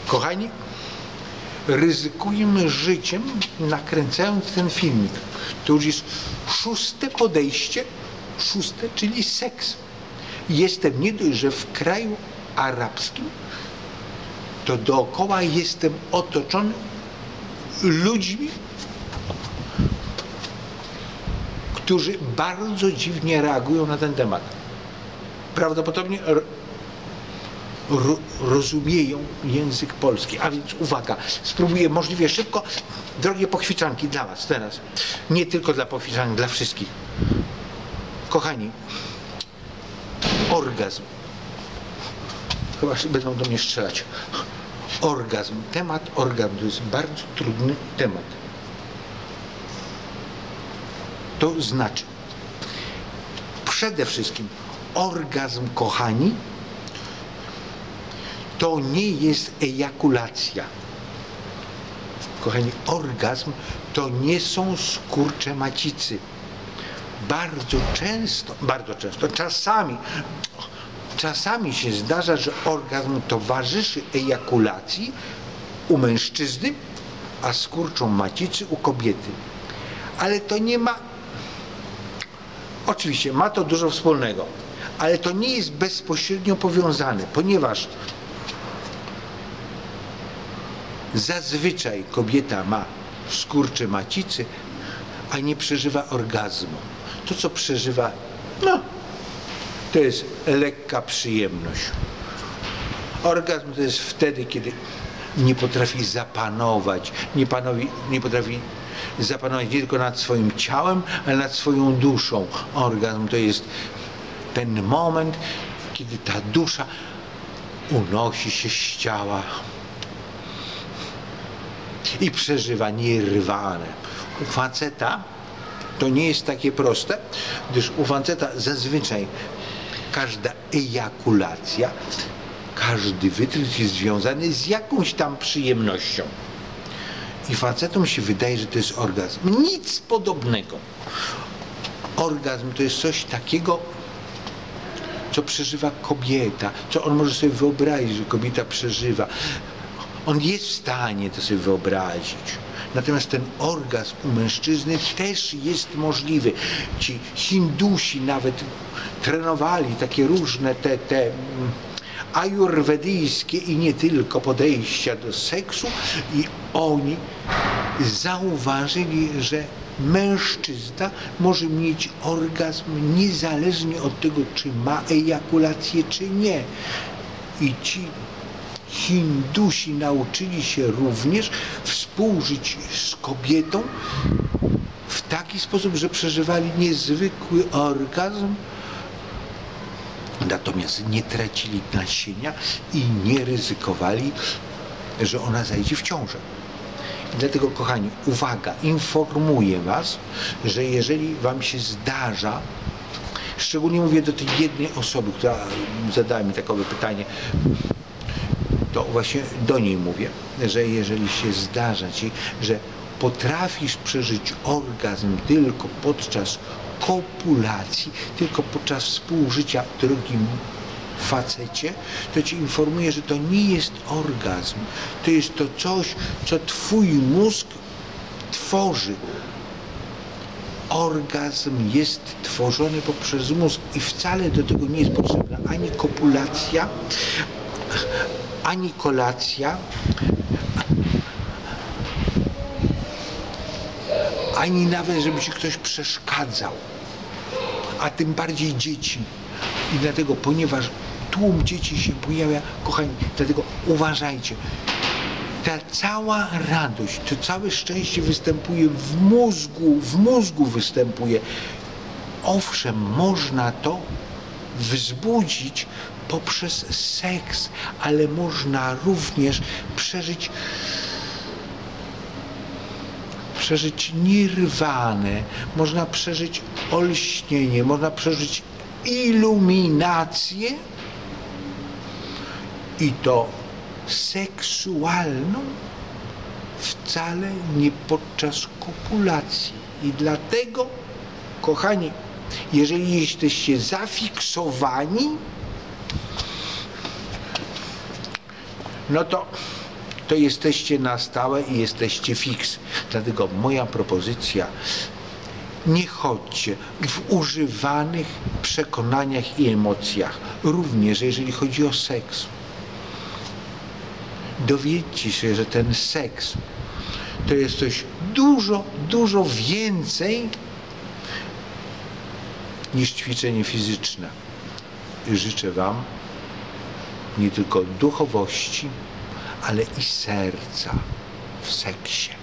Kochani, ryzykujmy życiem, nakręcając ten filmik. To już jest 6. podejście, 6., czyli seks. Jestem nie dość, że w kraju arabskim, to dookoła jestem otoczony ludźmi, którzy bardzo dziwnie reagują na ten temat. Prawdopodobnie rozumieją język polski. A więc uwaga, spróbuję możliwie szybko. Drogie pochwiczanki, dla was teraz. Nie tylko dla pochwiczanek, dla wszystkich. Kochani, orgazm. Chyba będą do mnie strzelać. Orgazm. Temat orgazm to jest bardzo trudny temat. To znaczy, przede wszystkim orgazm, kochani, to nie jest ejakulacja. Kochani, orgazm to nie są skurcze macicy. Bardzo często, czasami się zdarza, że orgazm towarzyszy ejakulacji u mężczyzny, a skurczą macicy u kobiety. Ale to nie ma, oczywiście ma to dużo wspólnego, ale to nie jest bezpośrednio powiązane, ponieważ zazwyczaj kobieta ma skurcze macicy, a nie przeżywa orgazmu. To, co przeżywa, no, to jest lekka przyjemność. Orgazm to jest wtedy, kiedy nie potrafi zapanować, nie potrafi zapanować nie tylko nad swoim ciałem, ale nad swoją duszą. Orgazm to jest ten moment, kiedy ta dusza unosi się z ciała i przeżywa nirwanę. U faceta to nie jest takie proste, gdyż u faceta zazwyczaj każda ejakulacja, każdy wytrysk jest związany z jakąś tam przyjemnością. I facetom się wydaje, że to jest orgazm. Nic podobnego. Orgazm to jest coś takiego, co przeżywa kobieta, co on może sobie wyobrazić, że kobieta przeżywa. On jest w stanie to sobie wyobrazić. Natomiast ten orgazm u mężczyzny też jest możliwy. Ci Hindusi nawet trenowali takie różne te ajurwedyjskie i nie tylko podejścia do seksu i oni zauważyli, że mężczyzna może mieć orgazm niezależnie od tego, czy ma ejakulację, czy nie. I ci Hindusi nauczyli się również współżyć z kobietą w taki sposób, że przeżywali niezwykły orgazm, natomiast nie tracili nasienia i nie ryzykowali, że ona zajdzie w ciążę. I dlatego, kochani, uwaga, informuję was, że jeżeli wam się zdarza, szczególnie mówię do tej jednej osoby, która zadała mi takowe pytanie, to właśnie do niej mówię, że jeżeli się zdarza ci, że potrafisz przeżyć orgazm tylko podczas kopulacji, tylko podczas współżycia drugim facecie, to ci informuję, że to nie jest orgazm. To jest to coś, co twój mózg tworzy. Orgazm jest tworzony poprzez mózg i wcale do tego nie jest potrzebna ani kopulacja, ani kolacja, ani nawet, żeby ci ktoś przeszkadzał, a tym bardziej dzieci. I dlatego, ponieważ tłum dzieci się pojawia, kochani, dlatego uważajcie. Ta cała radość, to całe szczęście występuje w mózgu występuje. Owszem, można to wzbudzić poprzez seks, ale można również przeżyć nirwanę, można przeżyć olśnienie, można przeżyć iluminację i to seksualną, wcale nie podczas kopulacji. I dlatego, kochani, jeżeli jesteście zafiksowani, no to to jesteście na stałe i jesteście fix. Dlatego moja propozycja: nie chodźcie w używanych przekonaniach i emocjach, również jeżeli chodzi o seks. Dowiedzcie się, że ten seks to jest coś dużo, dużo więcej niż ćwiczenie fizyczne. I życzę Wam nie tylko duchowości, ale i serca w seksie.